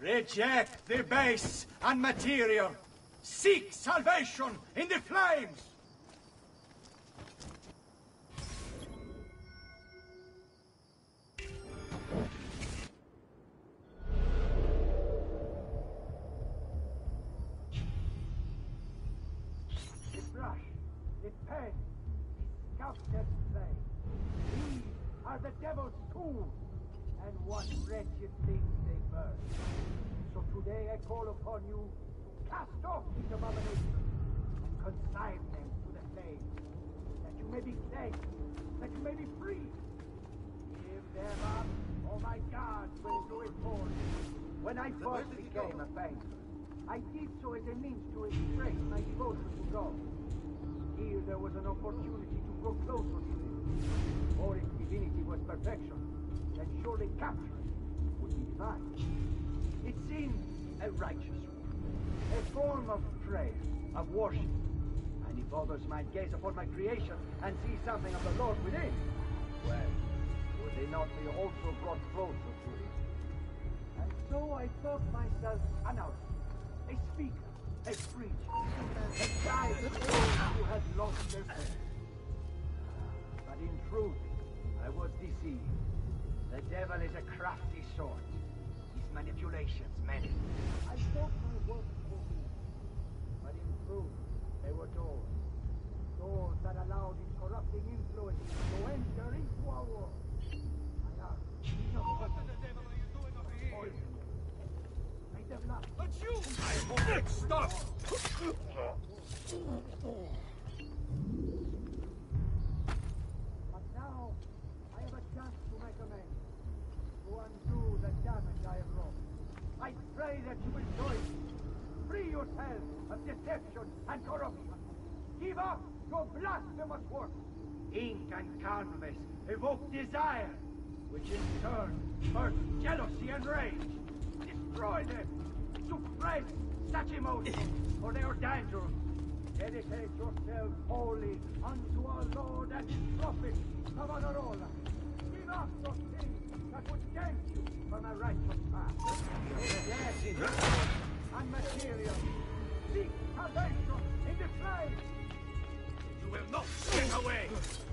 Reject the base and material. Seek salvation in the flames. The brush, the pen, the sculptor's play. These are the devil's tools, and what wretched things they burn. So today I call upon you to cast off these abominations and consign them to the flames, that you may be cleansed, that you may be free. Give them up, or my God will do it for you. When I first became a painter, I did so as a means to express my devotion to God. Here there was an opportunity to grow closer to Him. For if divinity was perfection, then surely capturing would be divine. It seemed a righteous work, a form of prayer, of worship. And if others might gaze upon my creation and see something of the Lord within, well, would they not be also brought closer to Him? And so I thought myself an outlaw, a speaker, a preacher, a guide to those who had lost their faith. But in truth, I was deceived. The devil is a crafty sort. His manipulations many. I thought my work was me, but in truth, they were doors. Doors that allowed his corrupting influence to enter into our world. My art, what the devil are you doing over here? Make them laugh. But you! Stop! But now, I have a chance to make amends, to undo the damage I have wrought. I pray that you will join me. Free yourself of deception and corruption. Give up your blasphemous work. Ink and canvas evoke desire, which in turn births jealousy and rage. Destroy them. Suppress such emotions, for they are dangerous. Dedicate yourself wholly unto our Lord and His prophet, Savonarola. Give up those things that would tempt you from a righteous path. Yes, and material. Seek salvation in the flames. You will not get away.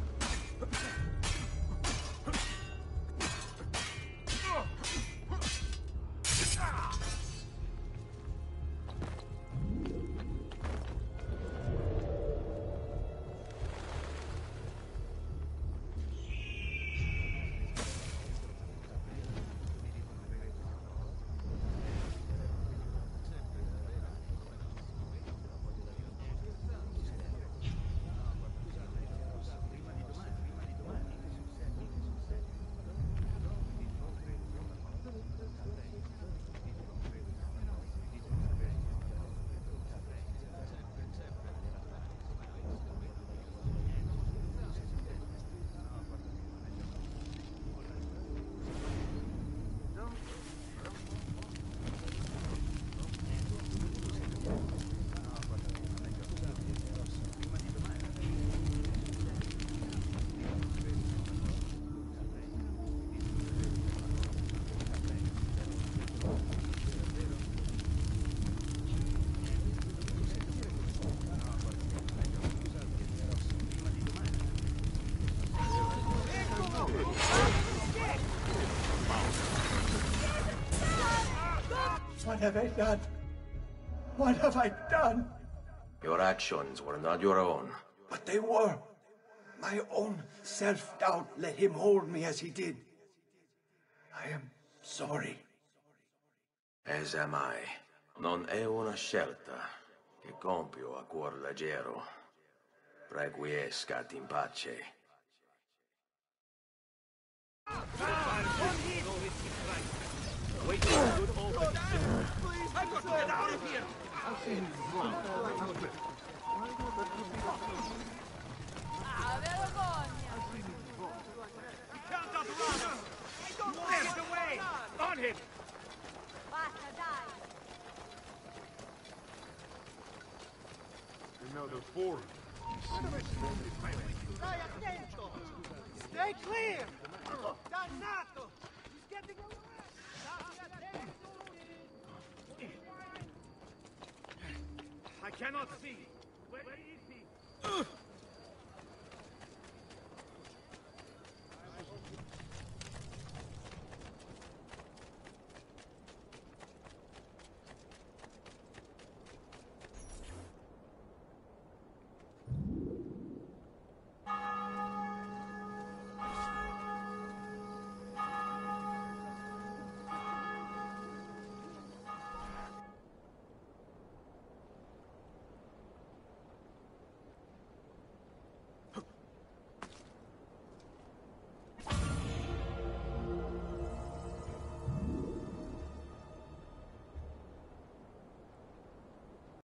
What have I done? What have I done? Your actions were not your own. But they were. My own self-doubt let him hold me as he did. I am sorry. As am I. Non è una scelta che compio a cuor leggero. Requiescat in pace. Wait for a good open. I've got to get out of here! Ah, vergogna! He can't outrun us! Get away! On him! Basta, dai! Another four. Stai attento! Stay clear! Dannato! He's getting away! Stai attento! cannot see.